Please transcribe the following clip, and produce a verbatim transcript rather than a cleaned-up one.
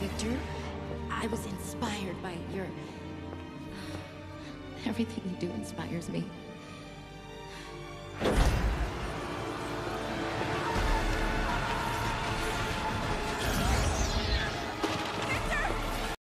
Victor. I was inspired by your... Everything you do inspires me.